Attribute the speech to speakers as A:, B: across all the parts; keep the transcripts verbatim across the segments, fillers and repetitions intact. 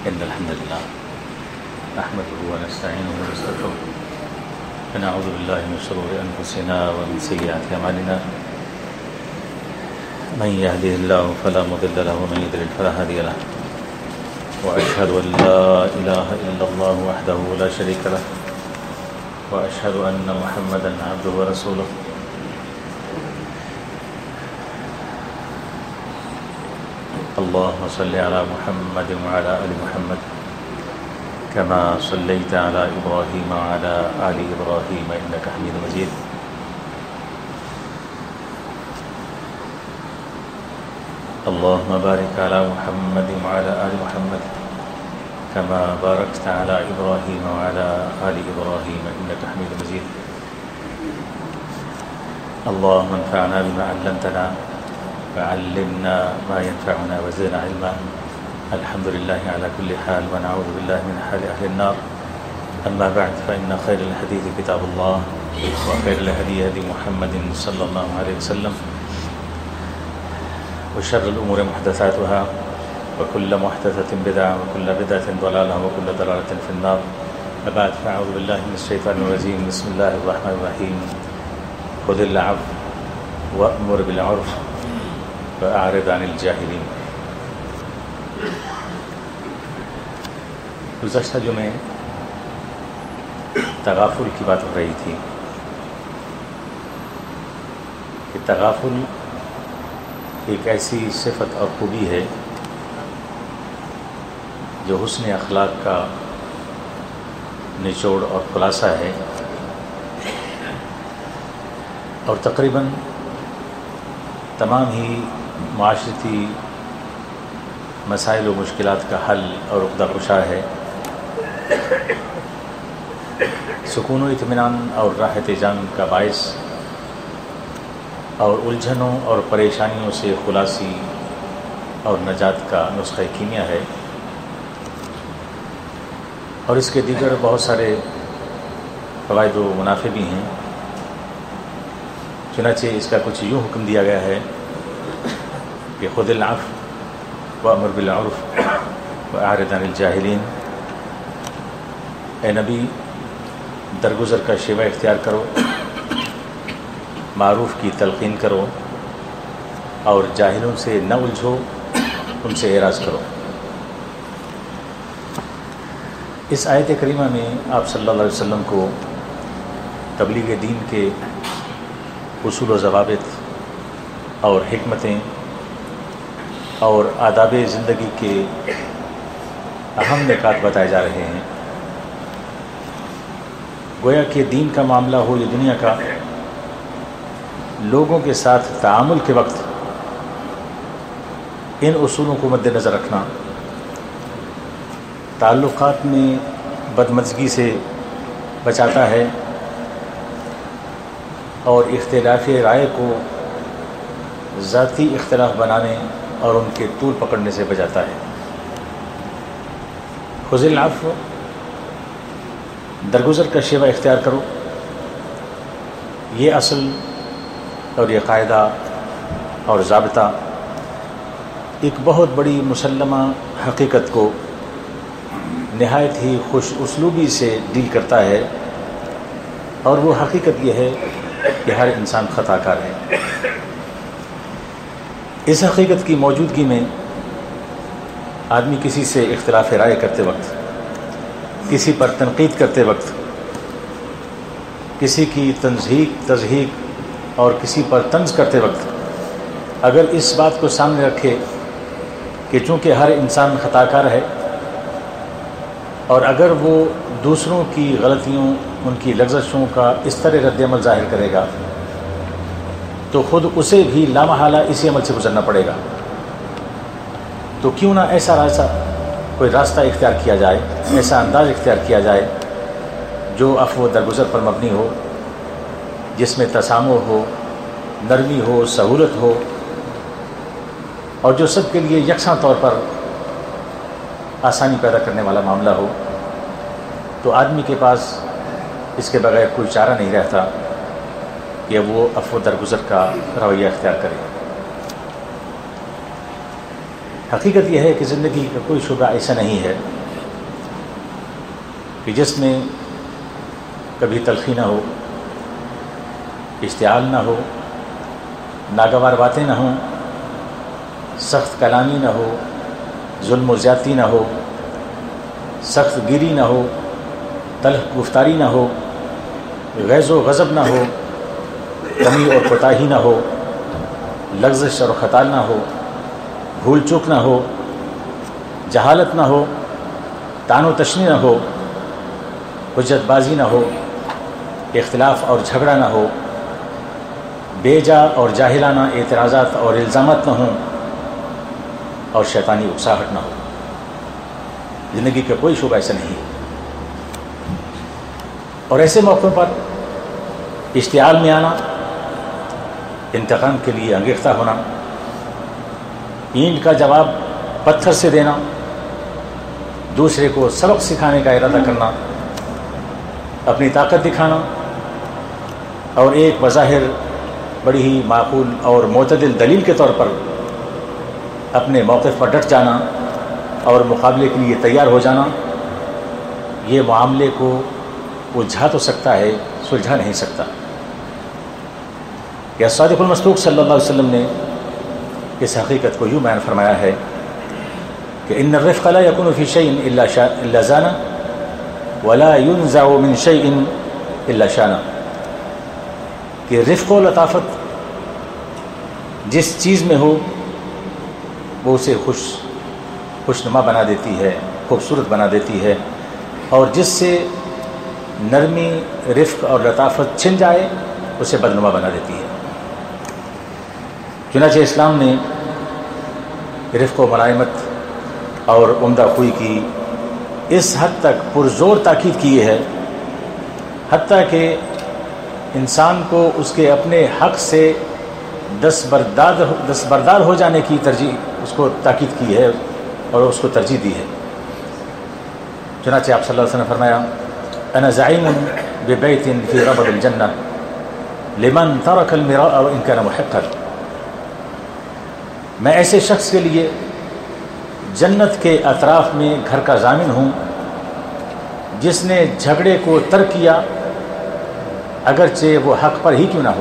A: إن الحمد لله نحمده ونستعينه ونستغفره ونعوذ بالله من شرور أنفسنا ومن سيئات أعمالنا من يهده الله فلا مضل له ومن يضلل فلا هادي له وأشهد أن لا إله إلا الله وحده لا شريك له وأشهد أن محمدا عبده ورسوله اللهم صل على محمد وعلى آل محمد كما صليت على إبراهيم وعلى آل إبراهيم إنك حميد مجيد اللهم بارك على محمد وعلى آل محمد كما باركت على إبراهيم وعلى آل إبراهيم إنك حميد مجيد اللهم انفعنا بما علمتنا وعلمنا ما ينفعنا وزدنا علما الحمد لله على كل حال ونعوذ بالله من حال أهل النار أما بعد فإن خير الحديث كتاب الله وخير الهدي هدي محمد صلى الله عليه وسلم وشر الأمور محدثاتها وكل محدثة بدعة وكل بدعة ضلالة وكل ضلالة في النار وبعد فأعوذ بالله من الشيطان الرجيم بسم الله الرحمن الرحيم خذ العفو وأمر بالعرف وأعرض عن الجاهلين. گزشتہ جمعے تغافل کی بات ہو رہی تھی کہ تغافل ایک ایسی صفت اور خوبی ہے جو حسن اخلاق کا نچوڑ اور خلاصہ ہے اور تقریباً تمام ہی معاشرتی مسائل و مشکلات کا حل اور عقدہ کشا ہے. سکون و اطمینان اور راحت جان کا باعث اور الجھنوں اور پریشانیوں سے خلاصی اور نجات کا نسخہ کیمیا ہے اور اس کے دیگر بہت سارے فوائد و منافع بھی ہیں. چنانچہ اس کا کچھ یوں حکم دیا گیا ہے کہ خذ العفو وأمر بالعرف وأعرض عن الجاہلین. اے نبی درگزر کا شیوہ اختیار کرو، معروف کی تلقین کرو اور جاہلوں سے نہ الجھو، ان سے اعراض کرو. اس آیت کریمہ میں آپ صلی اللہ علیہ وسلم کو تبلیغ دین کے اصول و ضوابط اور حکمتیں اور آداب زندگی کے اہم نکات بتائے جا رہے ہیں. گویا کہ دین کا معاملہ ہو یا دنیا کا، لوگوں کے ساتھ تعامل کے وقت ان اصولوں کو مد نظر رکھنا تعلقات میں بدمزگی سے بچاتا ہے اور اختلاف رائے کو ذاتی اختلاف بنانے اور ان کے طول پکڑنے سے بچاتا ہے. خذ العفو درگزر کا شیوہ اختیار کرو، یہ اصل اور یہ قاعدہ اور ضابطہ ایک بہت بڑی مسلمہ حقیقت کو نہایت ہی خوش اسلوبی سے ڈیل کرتا ہے اور وہ حقیقت یہ ہے کہ ہر انسان خطا کار ہے. اس حقیقت کی موجودگی میں آدمی کسی سے اختلاف رائے کرتے وقت، کسی پر تنقید کرتے وقت، کسی کی تنزیق تضحیق اور کسی پر طنز کرتے وقت اگر اس بات کو سامنے رکھے کہ چونکہ ہر انسان خطا کار ہے اور اگر وہ دوسروں کی غلطیوں، ان کی لغزشوں کا اس طرح رد عمل ظاہر کرے گا تو خود اسے بھی لامحالہ اسی عمل سے گزرنا پڑے گا. تو کیوں نہ ایسا راستہ کوئی راستہ اختیار کیا جائے، ایسا انداز اختیار کیا جائے جو عفو و درگزر پر مبنی ہو، جس میں تسامح ہو، نرمی ہو، سہولت ہو اور جو سب کے لیے یکساں طور پر آسانی پیدا کرنے والا معاملہ ہو. تو آدمی کے پاس اس کے بغیر کوئی چارہ نہیں رہتا کہ وہ عفو درگزر کا رویہ اختیار کرے. حقیقت یہ ہے کہ زندگی کا کوئی شعبہ ایسا نہیں ہے کہ جس میں کبھی تلخی نہ ہو، اشتعال نہ ہو، ناگوار باتیں نہ ہوں، سخت کلامی نہ ہو، ظلم و زیادتی نہ ہو، سخت گیری نہ ہو، تلخ گفتاری نہ ہو، غیظ و غضب نہ ہو، کمی اور کوتاہی نہ ہو، لغزش اور خطا نہ ہو، بھول چوک نہ ہو، جہالت نہ ہو، طعن و تشنیع نہ ہو، حجت بازی نہ ہو، اختلاف اور جھگڑا نہ ہو، بے جا اور جاہلانہ اعتراضات اور الزامات نہ ہوں، اور شیطانی اکساہٹ نہ ہو۔ زندگی کا کوئی شعبہ ایسا نہیں ہے۔ اور ایسے موقعوں پر اشتعال میں آنا، انتقام کے لیے انگیختہ ہونا، اینٹ کا جواب پتھر سے دینا، دوسرے کو سبق سکھانے کا ارادہ کرنا، اپنی طاقت دکھانا، اور ایک بظاہر بڑی ہی معقول اور معتدل دلیل کے طور پر اپنے موقف پر ڈٹ جانا اور مقابلے کے لیے تیار ہو جانا، یہ معاملے کو الجھا تو سکتا ہے، سلجھا نہیں سکتا۔ یا صادق المصدوق صلی اللہ علیہ وسلم نے اس حقیقت کو یوں بیان فرمایا ہے کہ ان الرفق لا يكون في شيء الا شاء الا زانه ولا ينزع من شيء الا شانه، کہ رفق و لطافت جس چیز میں ہو وہ اسے خوش خوشنما بنا دیتی ہے، خوبصورت بنا دیتی ہے، اور جس سے نرمی، رفق اور لطافت چھن جائے اسے بدنما بنا دیتی ہے۔ چنانچہ اسلام نے رفق و ملائمت اور عمدہ خوئی کی اس حد تک پرزور تاکید کی ہے، حتیٰ کہ انسان کو اس کے اپنے حق سے دستبردار دستبردار ہو جانے کی ترجیح اس کو تاکید کی ہے اور اس کو ترجیح دی ہے۔ چنانچہ آپ صلی اللہ علیہ وسلم نے فرمایا انا زعیم ببیت فی ربض الجنہ لمن ترک المراء وان کان محقا، میں ایسے شخص کے لیے جنت کے اطراف میں گھر کا ضامن ہوں جس نے جھگڑے کو ترک کیا اگرچہ وہ حق پر ہی کیوں نہ ہو۔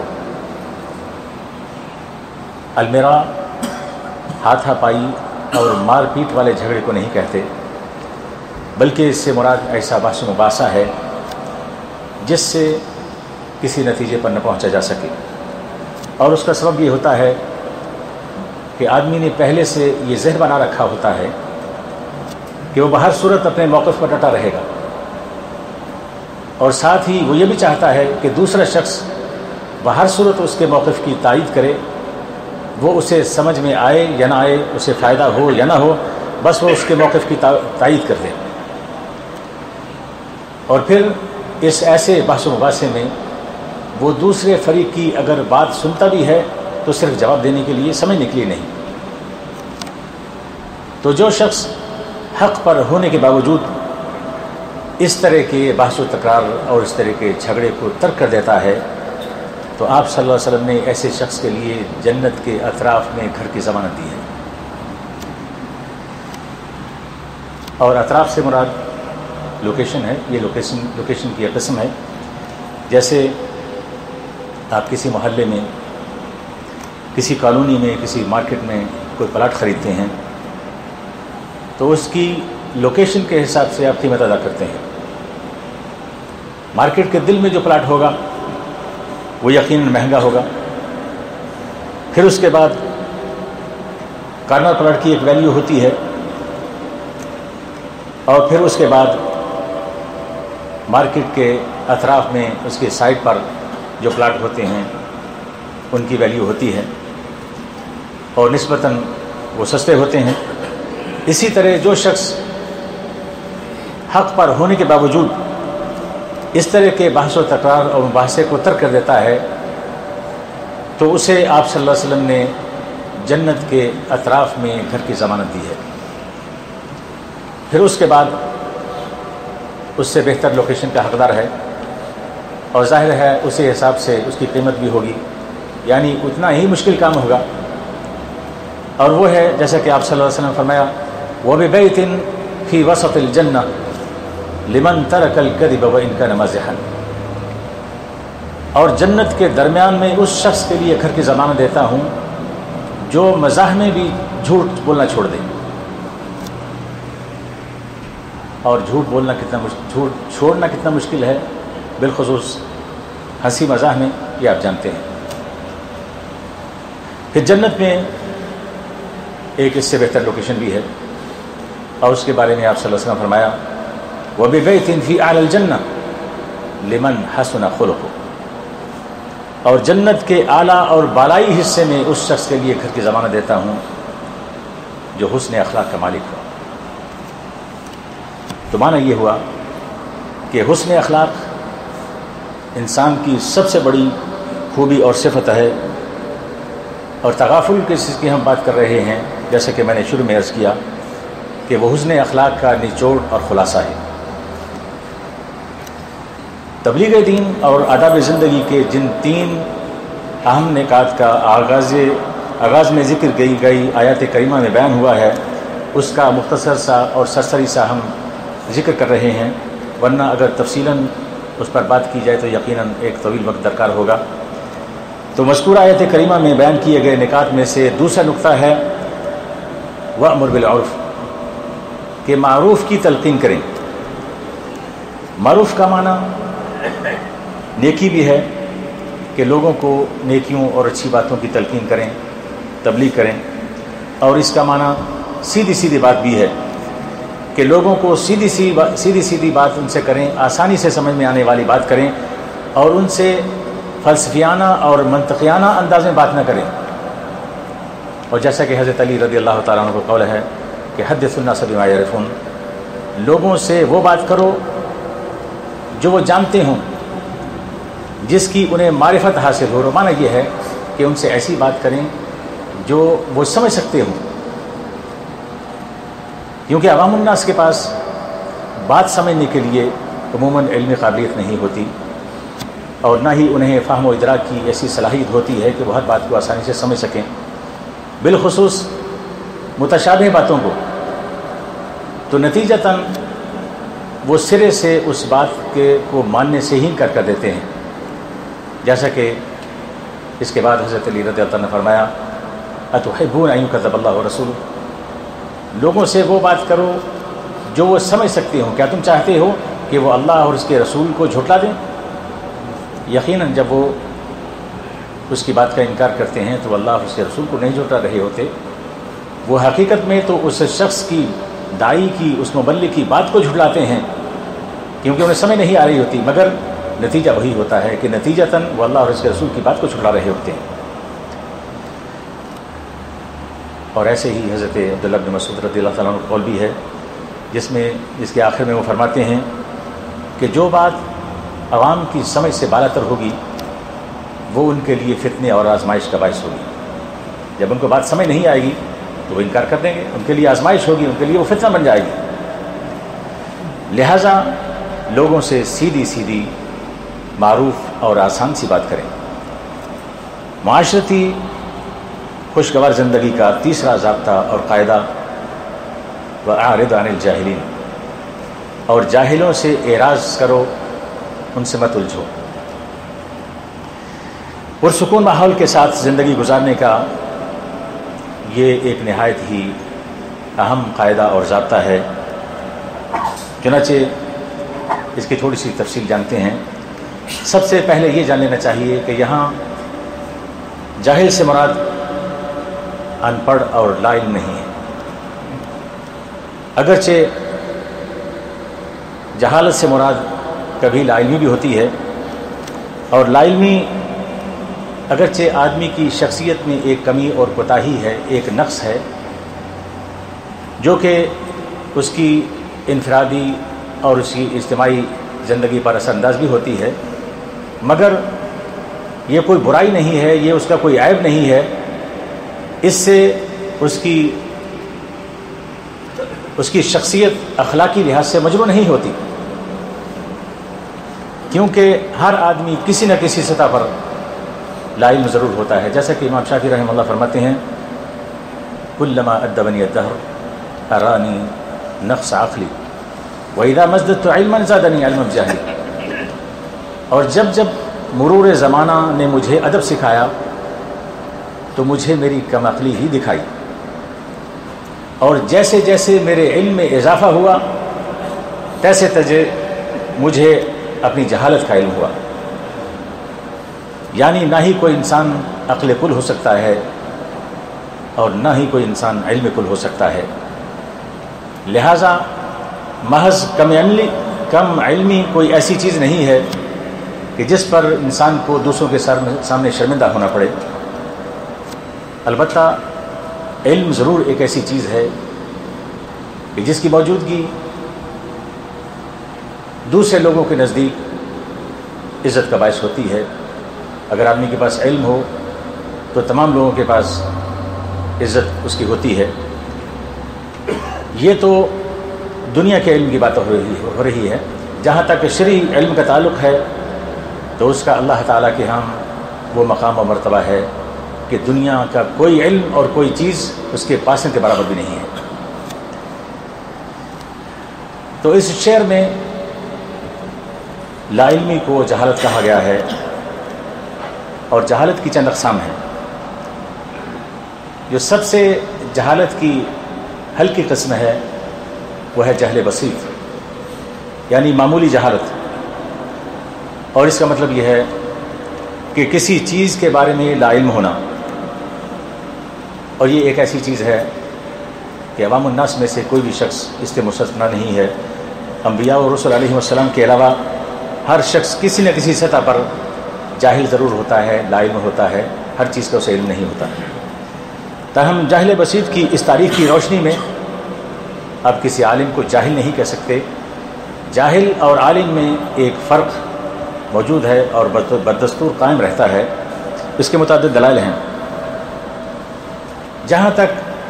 A: المراء ہاتھا پائی اور مار پیٹ والے جھگڑے کو نہیں کہتے، بلکہ اس سے مراد ایسا بحث و مباحثہ ہے جس سے کسی نتیجے پر نہ پہنچا جا سکے، اور اس کا سبب یہ ہوتا ہے کہ آدمی نے پہلے سے یہ ذہن بنا رکھا ہوتا ہے کہ وہ بہر صورت اپنے موقف پر ڈٹا رہے گا، اور ساتھ ہی وہ یہ بھی چاہتا ہے کہ دوسرا شخص بہر صورت اس کے موقف کی تائید کرے، وہ اسے سمجھ میں آئے یا نہ آئے، اسے فائدہ ہو یا نہ ہو، بس وہ اس کے موقف کی تائید کر دے۔ اور پھر اس ایسے بحث و مباحثے میں وہ دوسرے فریق کی اگر بات سنتا بھی ہے تو صرف جواب دینے کے لیے، سمجھنے کے لیے نہیں۔ تو جو شخص حق پر ہونے کے باوجود اس طرح کے بحث و تکرار اور اس طرح کے جھگڑے کو ترک کر دیتا ہے، تو آپ صلی اللہ علیہ وسلم نے ایسے شخص کے لیے جنت کے اطراف میں گھر کی ضمانت دی ہے۔ اور اطراف سے مراد لوکیشن ہے، یہ لوکیشن لوکیشن کی قسم ہے۔ جیسے آپ کسی محلے میں، کسی کالونی میں، کسی مارکیٹ میں کوئی پلاٹ خریدتے ہیں تو اس کی لوکیشن کے حساب سے آپ قیمت ادا کرتے ہیں۔ مارکیٹ کے دل میں جو پلاٹ ہوگا وہ یقیناً مہنگا ہوگا، پھر اس کے بعد کارنر پلاٹ کی ایک ویلیو ہوتی ہے، اور پھر اس کے بعد مارکیٹ کے اطراف میں اس کے سائڈ پر جو پلاٹ ہوتے ہیں ان کی ویلیو ہوتی ہے، اور نسبتاً وہ سستے ہوتے ہیں۔ اسی طرح جو شخص حق پر ہونے کے باوجود اس طرح کے بحث و تکرار اور مباحثے کو ترک کر دیتا ہے تو اسے آپ صلی اللہ علیہ وسلم نے جنت کے اطراف میں گھر کی ضمانت دی ہے۔ پھر اس کے بعد اس سے بہتر لوکیشن کا حقدار ہے، اور ظاہر ہے اسی حساب سے اس کی قیمت بھی ہوگی، یعنی اتنا ہی مشکل کام ہوگا اور وہ ہے جیسا کہ آپ صلی اللہ علیہ وسلم نے فرمایا وَبِبَيْتٍ فِي وَسَطِ الْجَنَّةِ لِمَنْ تَرَكَ الْكَذِبَ وَإِنْ كَانَ مَازِحًا، اور جنت کے درمیان میں اس شخص کے لیے گھر کی ضمانت دیتا ہوں جو مزاح میں بھی جھوٹ بولنا چھوڑ دے. اور جھوٹ بولنا کتنا جھوٹ چھوڑنا کتنا مشکل ہے، بالخصوص ہنسی مزاح میں، یہ آپ جانتے ہیں. پھر جنت میں ایک اس سے بہتر لوکیشن بھی ہے، اور اس کے بارے میں آپ صلی اللہ علیہ وسلم فرمایا وَبِبَيْتٍ فِي أَعْلَى الْجَنَّةِ لِمَنْ حَسُنَ خُلُقُهُ، اور جنت کے اعلیٰ اور بالائی حصے میں اس شخص کے لیے گھر کی ضمانت دیتا ہوں جو حسن اخلاق کا مالک ہو. تو معنی یہ ہوا کہ حسن اخلاق انسان کی سب سے بڑی خوبی اور صفت ہے، اور تغافل کس کی ہم بات کر رہے ہیں، جیسے کہ میں نے شروع میں عرض کیا کہ وہ حسن اخلاق کا نچوڑ اور خلاصہ ہے. تبلیغ دین اور آداب زندگی کے جن تین اہم نکات کا آغاز آغاز میں ذکر گئی گئی آیات کریمہ میں بیان ہوا ہے، اس کا مختصر سا اور سرسری سا ہم ذکر کر رہے ہیں، ورنہ اگر تفصیلاً اس پر بات کی جائے تو یقیناً ایک طویل وقت درکار ہوگا. تو مذکورہ آیت کریمہ میں بیان کیے گئے نکات میں سے دوسرا نقطہ ہے وَأْمُرْ بِالْعُرْفِ، کہ معروف کی تلقین کریں. معروف کا معنی نیکی بھی ہے کہ لوگوں کو نیکیوں اور اچھی باتوں کی تلقین کریں، تبلیغ کریں، اور اس کا معنی سیدھی سیدھی بات بھی ہے کہ لوگوں کو سیدھی سی سیدھی سیدھی بات ان سے کریں، آسانی سے سمجھ میں آنے والی بات کریں، اور ان سے فلسفیانہ اور منطقیانہ انداز میں بات نہ کریں. اور جیسا کہ حضرت علی رضی اللہ تعالیٰ عنہ کو قول ہے کہ حدث الناس بما یعرفون، لوگوں سے وہ بات کرو جو وہ جانتے ہوں، جس کی انہیں معرفت حاصل ہو. معنی یہ ہے کہ ان سے ایسی بات کریں جو وہ سمجھ سکتے ہوں، کیونکہ عوام الناس کے پاس بات سمجھنے کے لیے عموماً علمی قابلیت نہیں ہوتی، اور نہ ہی انہیں فہم و ادراک کی ایسی صلاحیت ہوتی ہے کہ وہ ہر بات کو آسانی سے سمجھ سکیں، بالخصوص متشابہ باتوں کو. تو نتیجتاً وہ سرے سے اس بات کے کو ماننے سے ہی انکار کر دیتے ہیں. جیسا کہ اس کے بعد حضرت علی رضی اللہ عنہ نے فرمایا اتحبون ان یکذب اللہ ورسولہ، لوگوں سے وہ بات کرو جو وہ سمجھ سکتے ہوں. کیا تم چاہتے ہو کہ وہ اللہ اور اس کے رسول کو جھٹلا دیں؟ یقیناً جب وہ اس کی بات کا انکار کرتے ہیں تو اللہ اور اس کے رسول کو نہیں جھٹلا رہے ہوتے، وہ حقیقت میں تو اس شخص کی، داعی کی، اس مبلغ کی بات کو جھٹلاتے ہیں، کیونکہ انہیں سمجھ نہیں آ رہی ہوتی، مگر نتیجہ وہی ہوتا ہے کہ نتیجتاً وہ اللہ اور اس کے رسول کی بات کو جھٹلا رہے ہوتے ہیں. اور ایسے ہی حضرت عبداللہ بن مسعود رضی اللہ تعالیٰ عنہ کا قول بھی ہے، جس میں جس کے آخر میں وہ فرماتے ہیں کہ جو بات عوام کی سمجھ سے بالاتر ہوگی وہ ان کے لیے فتنے اور آزمائش کا باعث ہوگی. جب ان کو بات سمجھ نہیں آئے گی تو وہ انکار کر دیں گے، ان کے لیے آزمائش ہوگی، ان کے لیے وہ فتنہ بن جائے گی. لہٰذا لوگوں سے سیدھی سیدھی معروف اور آسان سی بات کریں. معاشرتی خوشگوار زندگی کا تیسرا ضابطہ اور قاعدہ وَأَعْرِضْ عَنِ الْجَاهِلِينَ، اور جاہلوں سے اعراض کرو، ان سے مت الجھو. پرسکون ماحول کے ساتھ زندگی گزارنے کا یہ ایک نہایت ہی اہم قاعدہ اور ضابطہ ہے. چنانچہ اس کی تھوڑی سی تفصیل جانتے ہیں. سب سے پہلے یہ جان لینا چاہیے کہ یہاں جاہل سے مراد ان پڑھ اور لا علم نہیں ہے. اگرچہ جہالت سے مراد کبھی لا علمی بھی ہوتی ہے، اور لا علمی اگرچہ آدمی کی شخصیت میں ایک کمی اور کوتاہی ہے، ایک نقص ہے، جو کہ اس کی انفرادی اور اس کی اجتماعی زندگی پر اثر انداز بھی ہوتی ہے، مگر یہ کوئی برائی نہیں ہے، یہ اس کا کوئی عیب نہیں ہے. اس سے اس کی اس کی شخصیت اخلاقی لحاظ سے مجروح نہیں ہوتی، کیونکہ ہر آدمی کسی نہ کسی سطح پر لا علم ضرور ہوتا ہے. جیسا کہ امام شافعی رحمہ اللہ فرماتے ہیں کلما ادبنی الدہر ارانی نقص عقلی وَإِذَا مَزْدَدْتُ عِلْمًا زَادَنِي عِلْمًا بِجَهْلِي. اور جب جب مرور زمانہ نے مجھے ادب سکھایا تو مجھے میری کم عقلی ہی دکھائی، اور جیسے جیسے میرے علم میں اضافہ ہوا تیسے تجے مجھے اپنی جہالت کا علم ہوا. یعنی نہ ہی کوئی انسان عقل کل ہو سکتا ہے اور نہ ہی کوئی انسان علم کل ہو سکتا ہے. لہٰذا محض کم علمی کم علمی کوئی ایسی چیز نہیں ہے کہ جس پر انسان کو دوسروں کے سامنے شرمندہ ہونا پڑے. البتہ علم ضرور ایک ایسی چیز ہے کہ جس کی موجودگی دوسرے لوگوں کے نزدیک عزت کا باعث ہوتی ہے. اگر آدمی کے پاس علم ہو تو تمام لوگوں کے پاس عزت اس کی ہوتی ہے. یہ تو دنیا کے علم کی بات ہو رہی ہو رہی ہے. جہاں تک شرعی علم کا تعلق ہے تو اس کا اللہ تعالیٰ کے ہاں وہ مقام و مرتبہ ہے کہ دنیا کا کوئی علم اور کوئی چیز اس کے پاسنے کے برابر بھی نہیں ہے. تو اس شعر میں لا علمی کو جہالت کہا گیا ہے، اور جہالت کی چند اقسام ہیں. جو سب سے جہالت کی ہلکی قسم ہے وہ ہے جہل بسیط، یعنی معمولی جہالت. اور اس کا مطلب یہ ہے کہ کسی چیز کے بارے میں لا علم ہونا. اور یہ ایک ایسی چیز ہے کہ عوام الناس میں سے کوئی بھی شخص اس کے مستثنیٰ نہیں ہے. انبیاء و رسول علیہ السلام کے علاوہ ہر شخص کسی نہ کسی سطح پر جاہل ضرور ہوتا ہے، لا علم ہوتا ہے، ہر چیز کا اسے علم نہیں ہوتا. تاہم جاہل بسیط کی اس تاریخ کی روشنی میں اب کسی عالم کو جاہل نہیں کہہ سکتے. جاہل اور عالم میں ایک فرق موجود ہے اور بدستور قائم رہتا ہے. اس کے متعدد دلائل ہیں. جہاں تک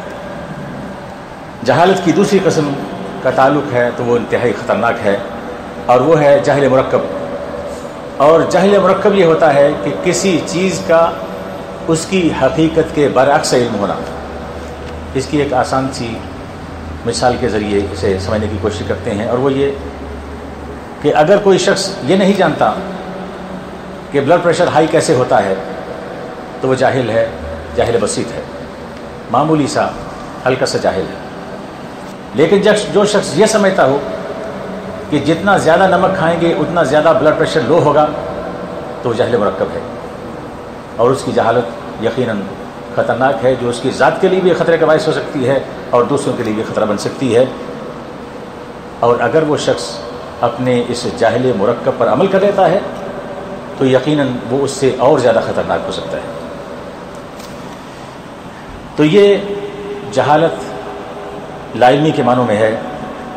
A: جہالت کی دوسری قسم کا تعلق ہے تو وہ انتہائی خطرناک ہے، اور وہ ہے جہل مرکب. اور جہل مرکب یہ ہوتا ہے کہ کسی چیز کا اس کی حقیقت کے برعکس علم ہونا. اس کی ایک آسان سی مثال کے ذریعے اسے سمجھنے کی کوشش کرتے ہیں، اور وہ یہ کہ اگر کوئی شخص یہ نہیں جانتا کہ بلڈ پریشر ہائی کیسے ہوتا ہے تو وہ جاہل ہے، جاہل بسیط ہے، معمولی سا ہلکا سا جاہل ہے. لیکن جب جو شخص یہ سمجھتا ہو کہ جتنا زیادہ نمک کھائیں گے اتنا زیادہ بلڈ پریشر لو ہوگا تو وہ جاہل مرکب ہے، اور اس کی جہالت یقیناً خطرناک ہے، جو اس کی ذات کے لیے بھی خطرے کا باعث ہو سکتی ہے اور دوسروں کے لیے بھی خطرہ بن سکتی ہے. اور اگر وہ شخص اپنے اس جاہل مرکب پر عمل کر لیتا ہے تو یقیناً وہ اس سے اور زیادہ خطرناک ہو سکتا ہے. تو یہ جہالت لا علمی کے معنوں میں ہے.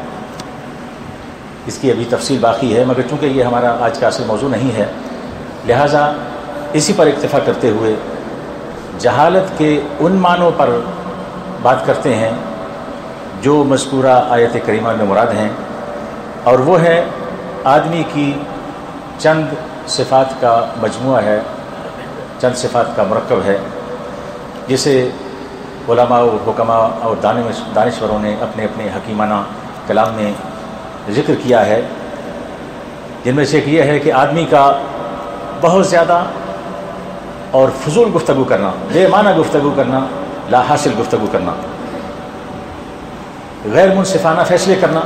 A: اس کی ابھی تفصیل باقی ہے، مگر چونکہ یہ ہمارا آج کا اصل موضوع نہیں ہے لہٰذا اسی پر اکتفا کرتے ہوئے جہالت کے ان معنوں پر بات کرتے ہیں جو مذکورہ آیت کریمہ میں مراد ہیں. اور وہ ہے آدمی کی چند صفات کا مجموعہ ہے، چند صفات کا مرکب ہے، جسے علماء و حکماء اور دانشوروں نے اپنے اپنے حکیمانہ کلام میں ذکر کیا ہے. جن میں سے ایک یہ ہے کہ آدمی کا بہت زیادہ اور فضول گفتگو کرنا، بے معنی گفتگو کرنا، لا حاصل گفتگو کرنا، غیر منصفانہ فیصلے کرنا،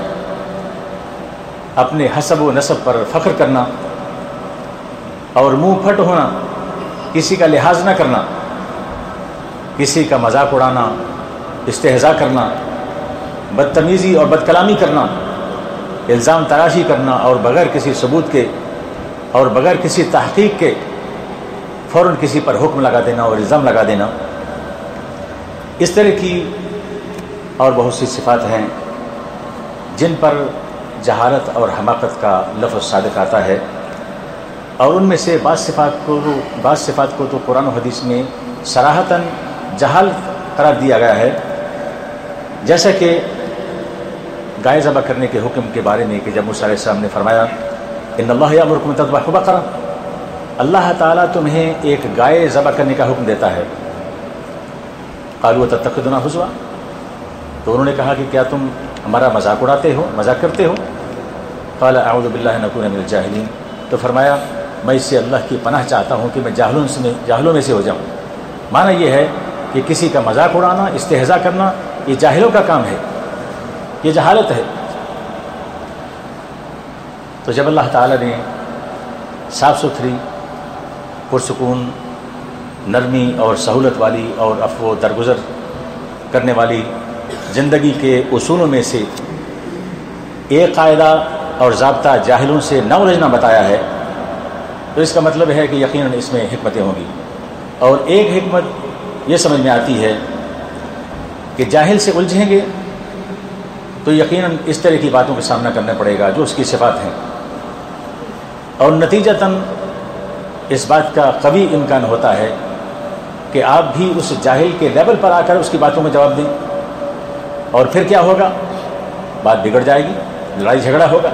A: اپنے حسب و نسب پر فخر کرنا، اور منہ پھٹ ہونا، کسی کا لحاظ نہ کرنا، کسی کا مذاق اڑانا، استہزاء کرنا، بدتمیزی اور بد کلامی کرنا، الزام تراشی کرنا، اور بغیر کسی ثبوت کے اور بغیر کسی تحقیق کے فوراً کسی پر حکم لگا دینا اور الزام لگا دینا. اس طرح کی اور بہت سی صفات ہیں جن پر جہالت اور حماقت کا لفظ صادق آتا ہے. اور ان میں سے بعض صفات کو بعض صفات کو تو قرآن و حدیث میں صراحتاً جہالت قرار دیا گیا ہے، جیسا کہ گائے ذبح کرنے کے حکم کے بارے میں کہ جب موسیٰ علیہ السلام نے فرمایا ان اللہ یأمرکم ان تذبحوا بقرہ، اللہ تعالیٰ تمہیں ایک گائے ذبح کرنے کا حکم دیتا ہے. قالوا تتخذنا ہزوا، تو انہوں نے کہا کہ کیا تم ہمارا مذاق اڑاتے ہو، مذاق کرتے ہو؟ قال اعوذ باللہ ان اکون من الجاہلین، تو فرمایا میں اس سے اللہ کی پناہ چاہتا ہوں کہ میں جاہلوں سے جاہلوں میں سے ہو جاؤں۔ معنی یہ ہے کہ کسی کا مذاق اڑانا، استہزاء کرنا، یہ جاہلوں کا کام ہے، یہ جہالت ہے۔ تو جب اللہ تعالیٰ نے صاف ستھری، پرسکون، نرمی اور سہولت والی اور عفو درگزر کرنے والی زندگی کے اصولوں میں سے ایک قاعدہ اور ضابطہ جاہلوں سے نہ الجھنا بتایا ہے، تو اس کا مطلب ہے کہ یقیناً اس میں حکمتیں ہوں گی۔ اور ایک حکمت یہ سمجھ میں آتی ہے کہ جاہل سے الجھیں گے تو یقیناً اس طرح کی باتوں کا سامنا کرنا پڑے گا جو اس کی صفات ہیں، اور نتیجتاً اس بات کا قوی امکان ہوتا ہے کہ آپ بھی اس جاہل کے لیول پر آ کر اس کی باتوں میں جواب دیں، اور پھر کیا ہوگا؟ بات بگڑ جائے گی، لڑائی جھگڑا ہوگا۔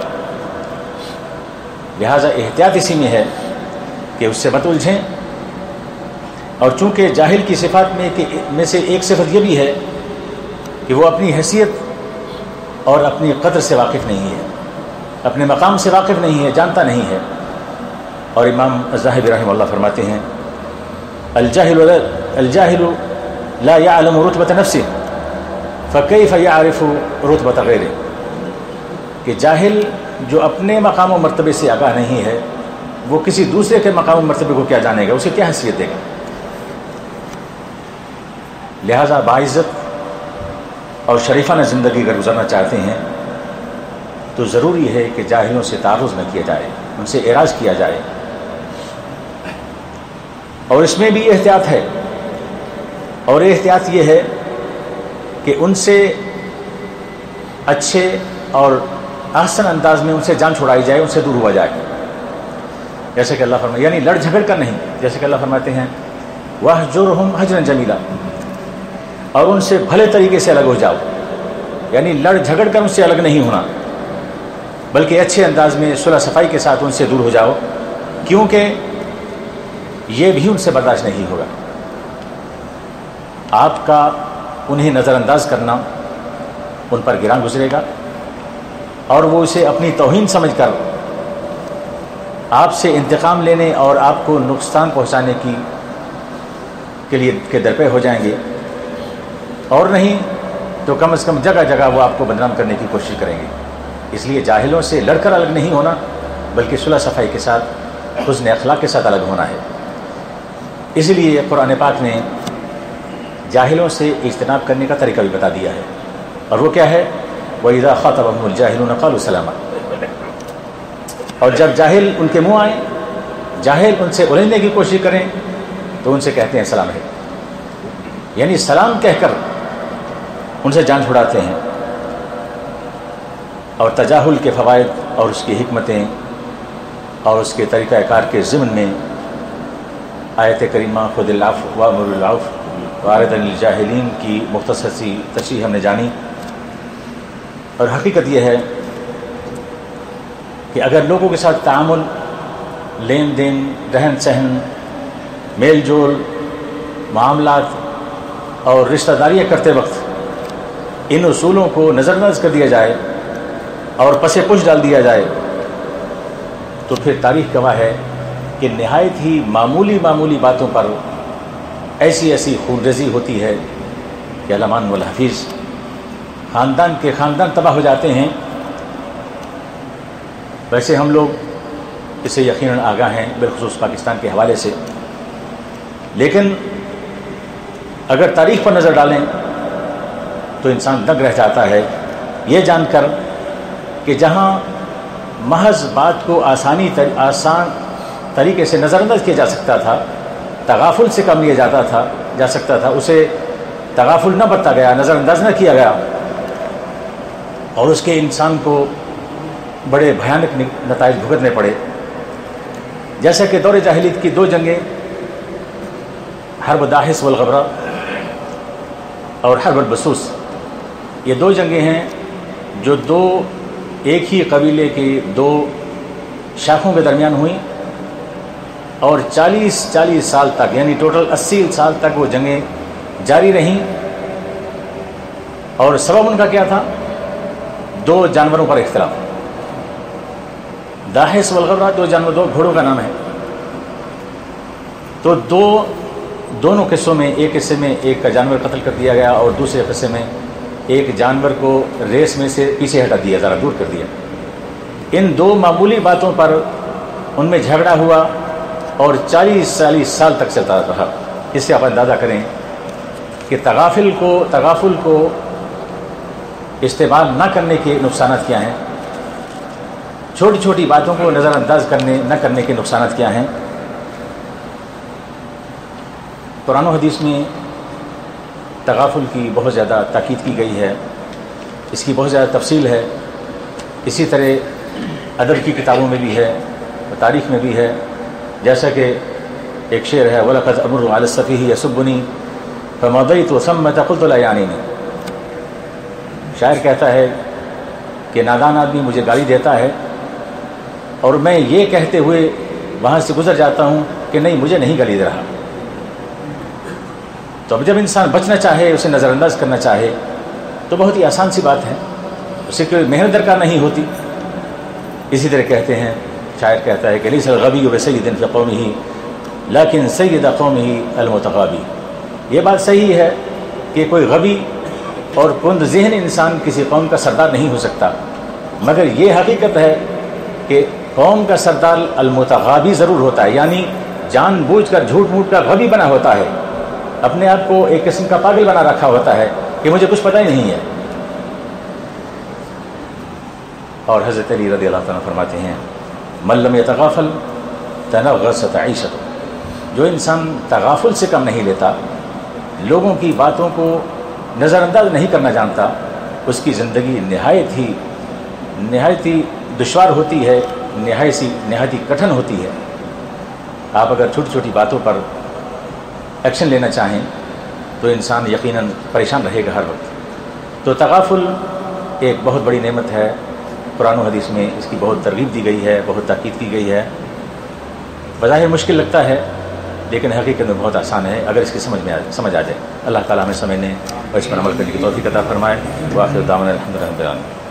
A: لہٰذا احتیاط اسی میں ہے کہ اس سے مت الجھیں۔ اور چونکہ جاہل کی صفات میں کہ میں سے ایک صفت یہ بھی ہے کہ وہ اپنی حیثیت اور اپنی قدر سے واقف نہیں ہے، اپنے مقام سے واقف نہیں ہے، جانتا نہیں ہے۔ اور امام الذہبی رحمہ اللہ فرماتے ہیں الجاہل الجاہل لا يعلم رتبۃ نفسه فكيف يعرف رتبۃ غیرہ، کہ جاہل جو اپنے مقام و مرتبے سے آگاہ نہیں ہے وہ کسی دوسرے کے مقام و مرتبے کو کیا جانے گا، اسے کیا حیثیت دے گا۔ لہذا باعزت اور شریفانہ زندگی اگر گزارنا چاہتے ہیں تو ضروری ہے کہ جاہلوں سے تعرض نہ کیا جائے، ان سے اعراض کیا جائے، اور اس میں بھی احتیاط ہے۔ اور احتیاط یہ ہے کہ ان سے اچھے اور احسن انداز میں ان سے جان چھڑائی جائے، ان سے دور ہوا جائے، جیسے کہ اللہ فرماتے، یعنی لڑ جھگڑ کر نہیں، جیسے کہ اللہ فرماتے ہیں وَاهْجُرْهُمْ هَجْرًا جَمِيلًا، اور ان سے بھلے طریقے سے الگ ہو جاؤ، یعنی لڑ جھگڑ کر ان سے الگ نہیں ہونا بلکہ اچھے انداز میں صلح صفائی کے ساتھ ان سے دور ہو جاؤ، کیونکہ یہ بھی ان سے برداشت نہیں ہوگا۔ آپ کا انہیں نظر انداز کرنا ان پر گراں گزرے گا، اور وہ اسے اپنی توہین سمجھ کر آپ سے انتقام لینے اور آپ کو نقصان پہنچانے کی کے لیے کے درپے ہو جائیں گے، اور نہیں تو کم از کم جگہ جگہ وہ آپ کو بدنام کرنے کی کوشش کریں گے۔ اس لیے جاہلوں سے لڑ کر الگ نہیں ہونا بلکہ صلح صفائی کے ساتھ، حسن اخلاق کے ساتھ الگ ہونا ہے۔ اس لیے قرآن پاک نے جاہلوں سے اجتناب کرنے کا طریقہ بھی بتا دیا ہے، اور وہ کیا ہے؟ وَإِذَا خَاطَبَهُمُ الْجَاهِلُونَ قَالُوا سَلَامًا، اور جب جاہل ان کے منہ آئیں، جاہل ان سے الجھنے کی کوشش کریں تو ان سے کہتے ہیں سلام ہے، یعنی سلام کہہ کر ان سے جان چھڑاتے ہیں۔ اور تجاہل کے فوائد اور اس کی حکمتیں اور اس کے طریقہ کار کے ضمن میں آیت کریمہ خذ العفو وامر بالعرف واعرض عن الجاہلین کی مختصر سی تشریح ہم نے جانی۔ اور حقیقت یہ ہے کہ اگر لوگوں کے ساتھ تعامل، لین دین، رہن سہن، میل جول، معاملات اور رشتہ داریاں کرتے وقت ان اصولوں کو نظر انداز کر دیا جائے اور پس پش ڈال دیا جائے تو پھر تاریخ گواہ ہے کہ نہایت ہی معمولی معمولی باتوں پر ایسی ایسی خونریزی ہوتی ہے کہ علمان والحفیظ، خاندان کے خاندان تباہ ہو جاتے ہیں۔ ویسے ہم لوگ اسے یقیناً آگاہ ہیں، بالخصوص پاکستان کے حوالے سے، لیکن اگر تاریخ پر نظر ڈالیں تو انسان دنگ رہ جاتا ہے یہ جان کر کہ جہاں محض بات کو آسانی تر آسان طریقے سے نظر انداز کیا جا سکتا تھا، تغافل سے کم لیا جاتا تھا جا سکتا تھا، اسے تغافل نہ برتا گیا، نظر انداز نہ کیا گیا، اور اس کے انسان کو بڑے بھیانک نتائج بھگتنے پڑے۔ جیسا کہ دور جاہلیت کی دو جنگیں، حرب داحس والغبرہ اور حرب البسوس، یہ دو جنگیں ہیں جو دو ایک ہی قبیلے کی دو شاخوں کے درمیان ہوئیں، اور چالیس چالیس سال تک، یعنی ٹوٹل اسی سال تک وہ جنگیں جاری رہیں، اور سبب ان کا کیا تھا؟ دو جانوروں پر اختلاف. داحس والغرہ دو جانور، دو گھوڑوں کا نام ہے. تو دو دونوں قصوں میں ایک حصے میں ایک کا جانور قتل کر دیا گیا اور دوسرے قصے میں ایک جانور کو ریس میں سے پیچھے ہٹا دیا، ذرا دور کر دیا. ان دو معمولی باتوں پر ان میں جھگڑا ہوا اور چالیس چالیس سال تک چلتا رہا. اس سے آپ اندازہ کریں کہ تغافل کو تغافل کو استعمال نہ کرنے کے نقصانات کیا ہیں، چھوٹی چھوٹی باتوں کو نظر انداز کرنے نہ کرنے کے نقصانات کیا ہیں. قرآن و حدیث میں تغافل کی بہت زیادہ تاکید کی گئی ہے، اس کی بہت زیادہ تفصیل ہے. اسی طرح ادب کی کتابوں میں بھی ہے، تاریخ میں بھی ہے. جیسا کہ ایک شعر ہے، وَلَقَدْ أَمُرُّ عَلَى السَّفِيهِ يَسُبُّنِي فَمَضَيْتُ ثَمَّةَ قُلْتُ لَا يَعْنِينِي. شاعر کہتا ہے کہ نادان آدمی مجھے گالی دیتا ہے اور میں یہ کہتے ہوئے وہاں سے گزر جاتا ہوں کہ نہیں، مجھے نہیں گالی دے رہا. تو اب جب انسان بچنا چاہے، اسے نظر انداز کرنا چاہے تو بہت ہی آسان سی بات ہے، اسے کوئی محنت درکار نہیں ہوتی. اسی طرح کہتے ہیں، شاعر کہتا ہے کہ لیس الغبی بسید فی قومہ لیکن سید قومہ المتغابی. یہ بات صحیح ہے کہ کوئی غبی اور کند ذہن انسان کسی قوم کا سردار نہیں ہو سکتا، مگر یہ حقیقت ہے کہ قوم کا سردار المتغابی ضرور ہوتا ہے، یعنی جان بوجھ کر جھوٹ موٹ کا غبی بنا ہوتا ہے، اپنے آپ کو ایک قسم کا پاگل بنا رکھا ہوتا ہے کہ مجھے کچھ پتہ ہی نہیں ہے. اور حضرت علی رضی اللہ تعالیٰ فرماتے ہیں، من لم یتغافل تنغصت عیشتہ. جو انسان تغافل سے کم نہیں لیتا، لوگوں کی باتوں کو نظر انداز نہیں کرنا جانتا، اس کی زندگی نہایت ہی نہایت ہی دشوار ہوتی ہے، نہایت ہی نہایت ہی کٹھن ہوتی ہے. آپ اگر چھوٹی چھوٹی باتوں پر ایکشن لینا چاہیں تو انسان یقیناً پریشان رہے گا ہر وقت. تو تغافل ایک بہت بڑی نعمت ہے. قرآن و حدیث میں اس کی بہت ترغیب دی گئی ہے، بہت تاکید کی گئی ہے. بظاہر مشکل لگتا ہے لیکن حقیقت میں بہت آسان ہے اگر اس کی سمجھ میں سمجھ آ جائے. اللہ تعالیٰ ہمیں سمجھنے اور اس پر عمل کرنے کی توفیق عطا فرمائے. وآخر دعوانا الحمد للہ رب العالمین.